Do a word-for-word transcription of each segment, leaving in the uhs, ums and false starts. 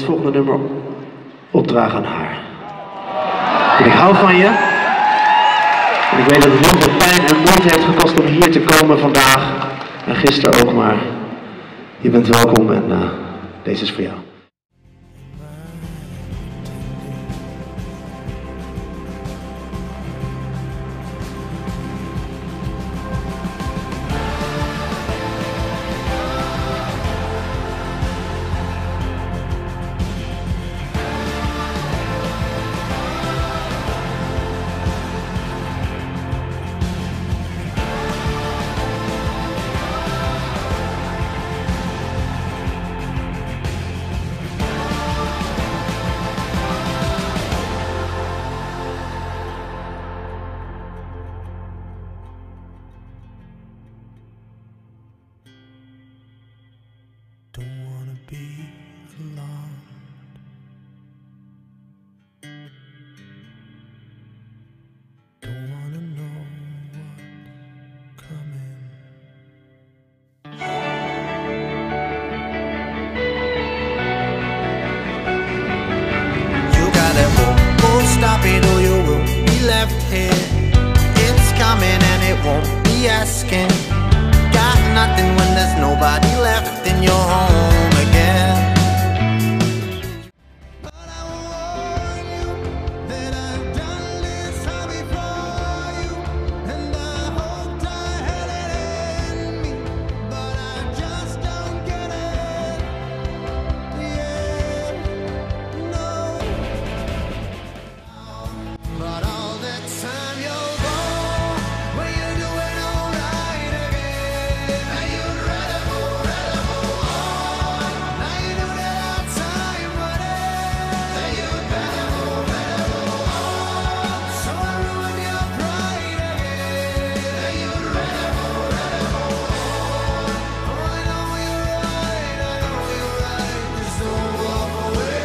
volgende nummer opdragen aan haar. En ik hou van je. En ik weet dat het heel veel pijn en moeite heeft gekost om hier te komen vandaag. En gisteren ook, maar je bent welkom en uh, deze is voor jou. Don't wanna be alone. Don't wanna know what's coming. You gotta go, won't stop it or you will be left here. It's coming and it won't be asking. Got nothing when there's nobody left in your home again. But I warn you that I've done this all before you, and I hoped I had it in me, but I just don't get it. Yeah, no. But all that time you'll go when you're doing alright again. Now you'd rather move, rather move on. Now you know that our time running. Now you'd better move, better move on. So I ruin your pride again. Now you'd rather move, rather move on. Oh, I know you're right, I know you're right. Just don't walk away.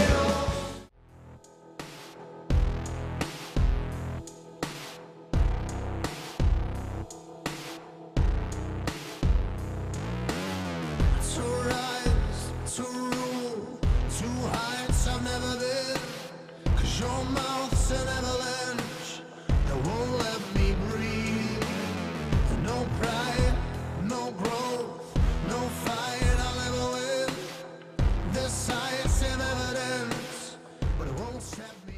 To rise, to rule, to heights I've never been. Cause your mouth's an avalanche that won't let me breathe. No pride, no growth, no fight I'll ever win. There's science and evidence, but it won't set me.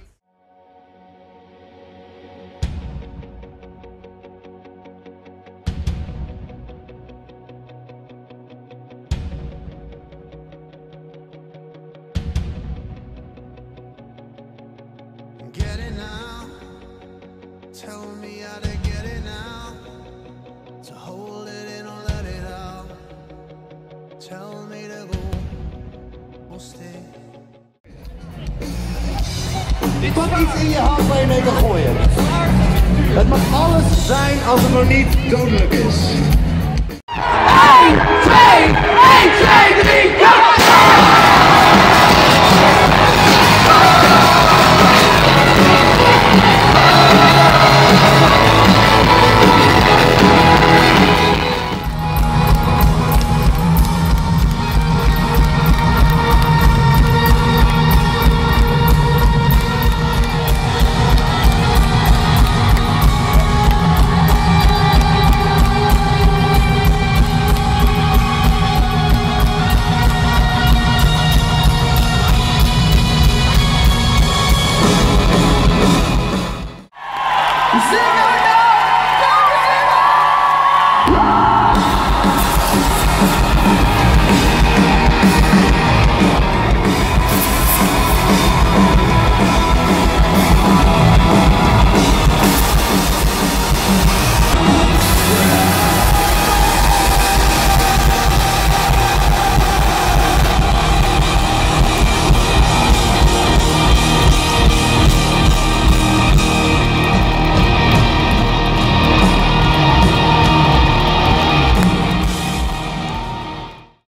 Get it now. Tell me how to get it now. To hold it in or let it out. Tell me to go or stay. Pak iets in je hand waar je mee kan gooien. Het mag alles zijn als het nog niet dodelijk is. één, twee, één, twee, drie, ja! Sing